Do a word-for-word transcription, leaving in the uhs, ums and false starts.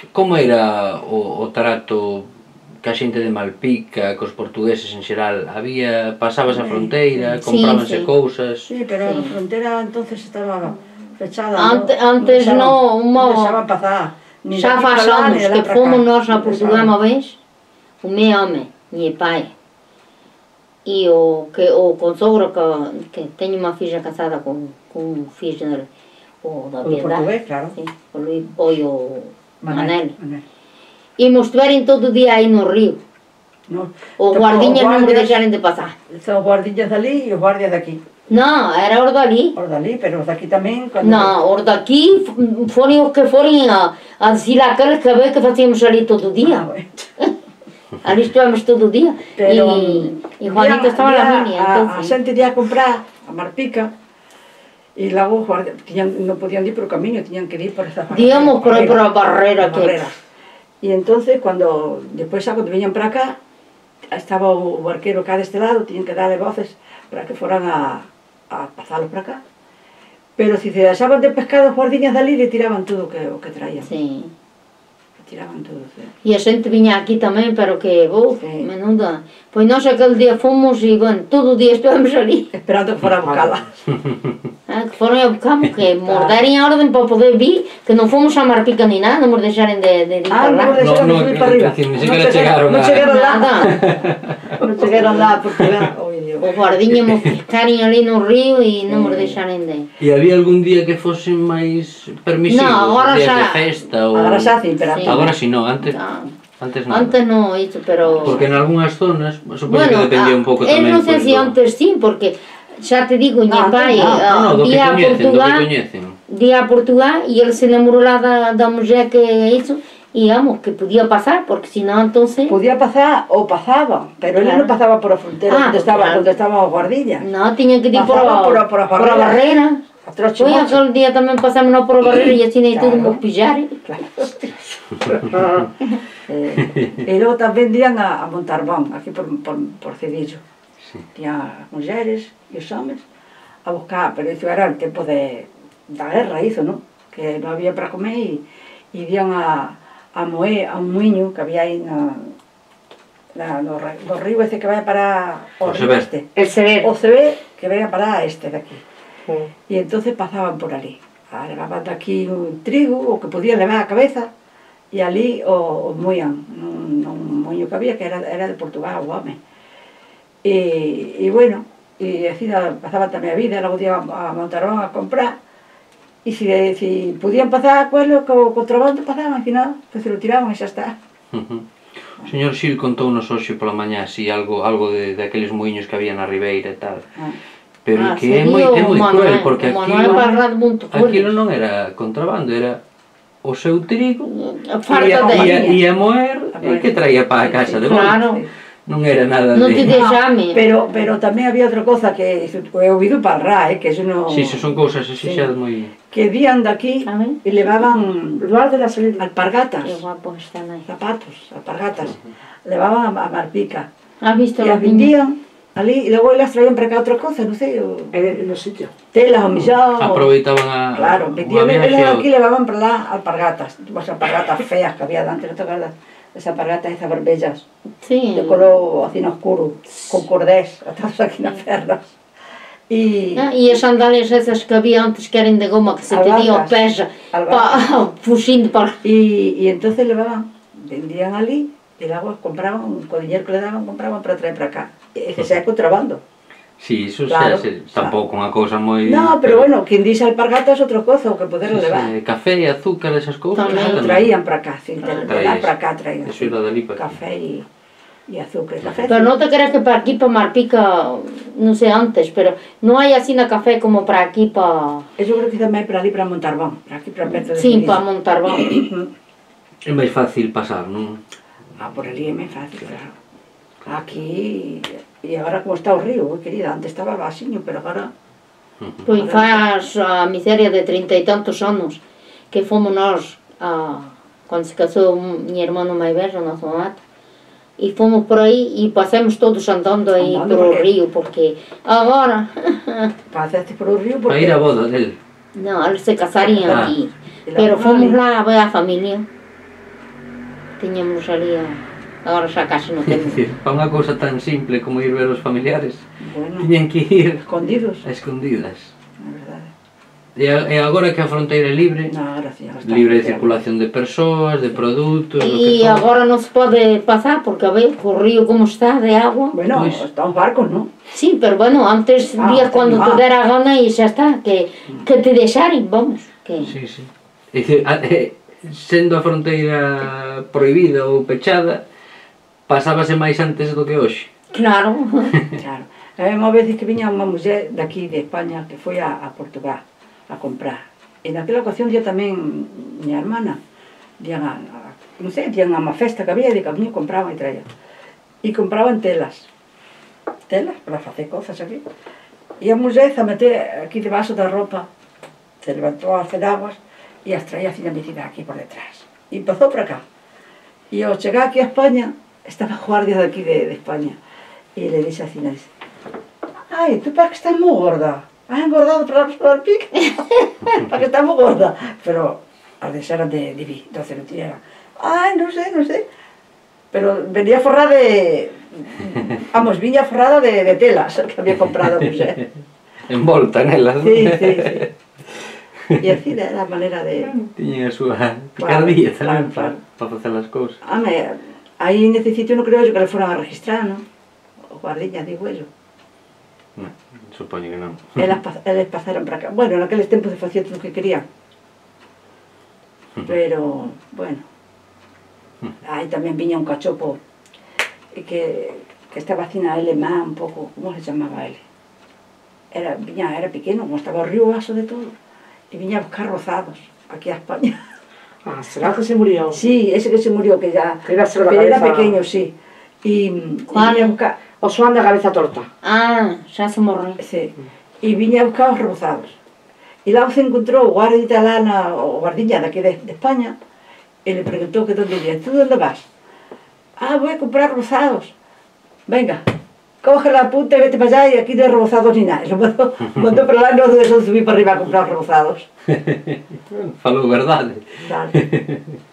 como era o, o trato ca xente de Malpica, cos portugueses en xeral? Había, pasabas a fronteira, comprábanse cousas? Sí, pero a fronteira entonces estaba fechada. Antes non, non deixaban pasar. Xa faz anos que fomos nós a Portugal unha vez, o meu home, meu pai, e o, que, o consogro que, que teño unha filla casada con, con un fillo del, o da Piedade. O portugués, claro. Sí, o Luís, o Manel. Manel. Imos estiverin todo o día aí no río. No. Os guardiñas non me deixaron de pasar. Son os guardiñas dali e os guardias daqui. Non, era os dali. Os dali, pero os daqui tamén... Non, os daqui foron os que foron a, a dicir aqueles que a ver que facíamos ali todo o día. Ah, bueno. Ali estivemos todo o día. Pero, e, e Juanito estaba na minia, entonces. A xente ia a comprar a Malpica e logo tiñan, non podían ir por o camiño, tiñan que ir por esa barrera. Díamos por aí por a barrera que... E entonces, cando, despois xa, cando viñan para acá, estaba o barquero cá deste lado, tiñan que darle voces para que foran a, a pasalos para acá. Pero se se deixaban de pescado os guardiñas dali, le tiraban todo o que, o que traían. Sí. Le tiraban todo, sí. E a xente viña aquí tamén, pero que, uf, sí. menuda. Pois nós aquel día fomos e, bueno, todo o día estivemos ali. Esperando que fora a buscala. Ah, que foron a buscamos, que morderem a orden para poder vir, que non fomos a Malpica ni nada, non nos deixaren de, de ir ah, para lá. Ah, non nos deixaron de subir para arriba. Ni siquiera chegaron Non chegaron lá. Non chegaron lá, porque lá... Os guardiñas nos pescaron ali no río e non nos deixaren de... E había algún día que fosen máis permisivos? No, agora días xa... de festa ou... Agora xa, sí, pero... Agora si non, antes... Antes non. Antes non, isto, pero... Porque en algunhas zonas, supoño bueno, que dependía un pouco tamén... Non sei se antes sí, porque xa te digo, mi pai día a Portugal, día a Portugal e ele se namorou lá da, da muller que iso, e vamos, que podía pasar, porque senón entonces... Podía pasar ou pasaba, pero claro. Ele non pasaba por a fronteira ah, onde estaba, claro. Onde estaban os guardillas. Non, tiñan que ir por a, por a, por a por a barrera. Foi aquel día tamén pasamos no por a barrera e así aí claro. Todo nos pillaron. Claro. eh, e logo tamén dían a, a Montalbán, aquí por, por, por Cedillo. Sí. Tiña as mulleres e os homens a buscar, pero iso era el tempo de, da guerra, iso, non? Que non había para comer e, e dían a, a moer a un muiño que había aí na, na, no, no río ese que vai para o, o río este. El Sever. O Sever que vai para este de aquí. Mm. E entonces pasaban por ali. Ah, levaban de aquí un trigo, o que podían levar a cabeza, e ali o, o moían, un, un moño que había que era, era de Portugal, o home. E, e bueno, e así pasaba tamén a vida, logo iban a Montalbán a comprar, e se si podían pasar pues, co, co contrabando pasaban, al final, pues se lo tiraban e xa está. Uh -huh. O señor Xil contounos hoxe pola mañá así algo, algo de, de aqueles moinhos que había na ribeira e tal. Ah. Pero ah, que é moi, é moi cruel, porque aquilo, aquilo non era contrabando, era o seu trigo, e a moer, e que traía para a casa de volta. Claro. Non era nada de... Non te deixame. Pero, pero tamén había outra cosa que he ouvido para eh, que eso non... Si, sí, son cousas así xa moi... Que vían daqui e levaban alpargatas, zapatos, alpargatas, levaban a Malpica. Has visto? E as vendían ali, e logo elas traían para cá outra cosa, non sei, en los sitios. Telas, o millón... Aproveitaban a... Claro, vendían elas aquí, levaban para lá alpargatas, as alpargatas feas que había antes, non te acordas? Esas alpargatas, esas barbellas, sí. De color así oscuro, con cordés, atados aquí nas pernas. E ah, as sandalias esas que había antes que eran de goma, que se te dio o pés fuxindo para... E, e entonces levaban, vendían ali, e logo compraban, co dinheiro que le daban, compraban para traer para cá. E que xa é contrabando. Si, sí, iso claro, xa, xa, tampouco unha cousa moi... No, pero bueno, quen dixe alpargatas é outra cousa, o que poder sí, levar. Sí, café e azúcar, esas cousas... Tamén traían para cá, sin ah, de lá para cá traían. Eso era dali para café e, e azúcar. Café, pero non te creas que para aquí, para Malpica, non sei antes, pero non hai así na café como para aquí, para... Eso creo que tamén para ali, para Montalbán, para aquí, para perto de... Sí, para Montalbán. É máis fácil pasar, non? Ah, por ali é máis fácil, claro. Aquí... E agora como está o río, querida, antes estaba baixinho, pero agora... Pois faz a miseria de trinta e tantos anos que fomos nós, a, quando se casou mi hermano máis velho, nosso mato, e fomos por aí e passamos todos andando aí andando por o río, porque agora... Pasaste por o río porque... Para ir a boda dele? Non, eles se casarían ah. Aquí, pero fomos lá a ver a familia. tiñamos ali a... Agora xa casi non temos. Para unha cousa tan simple como ir ver os familiares, bueno, tiñen que ir escondidos. A escondidas. É verdade. E agora que a fronteira é libre, no, gracias, libre de circulación de persoas, de produtos... E agora non se pode pasar porque a ver, o río como está de agua. Bueno, pues, está os barcos, non? Sí, pero bueno, antes ah, vías cando ah. te dera a gana e xa está, que, que te deixaren, vamos. Que... Sí, sí. É dicir, sendo a fronteira prohibida ou pechada, pasábase máis antes do que hoxe. Claro. Claro. Hai unha vez que viña unha muller daqui de España que foi a, a Portugal a comprar. E naquela ocasión día tamén miña hermana, dían a, a, non sei, dían a unha festa que había e de camiño compraban e traían. E compraban telas. Telas para facer cosas aquí. E a muller a meter aquí debaixo da roupa, se levantou as fedaguas e as traía así metida aquí por detrás. E empezou por acá. E ao chegar aquí a España, estaba a guardia de aquí de, de España. E le dixe así, dice, ai, tú para que estás moi gorda. Has engordado para el pique. Para que estás moi gorda. Pero as deixaran de divi, entonces non tiña. Ai, non sei, non sei. Pero venía forrada de... Vamos, viña forrada de, de telas que había comprado a mujer. Envolta nelas. Sí, sí, sí. E así era a maneira de... Tiña a súa picardía tamén para facer as cousas. Home, aí neste sitio non creo que le foran a registrar, non? O guardiña, digo yo. Non, supoño que non. Elas, elas pasaron para acá. Bueno, naqueles tempos se facía todo o que querían. Pero, bueno. Aí tamén viña un cachopo que, que estaba así na alemán un pouco, como se chamaba ele? Era, viña, era pequeno, como estaba o río vaso de todo. E viña a buscar rozados aquí a España. Ah, será que se murió? Sí, ese que se murió, que ya... Que iba a ser la pero cabeza... era pequeño, sí. E, ¿cuál? E viña a buscar... O Xoán da cabeza torta. Ah, xa se morreu. Sí. E viña a buscar os rozados. E lá se encontrou o guardia lá na, o guardiña daqui de, de España e le preguntou que donde iba. ¿Tú dónde vas? Ah, voy a comprar rozados. Venga, coge la punta e vete para allá e aquí no hay rozados ni nada. Lo mandou, mandou para lá e non se subir para arriba a comprar rozados. Falou verdade. Vale.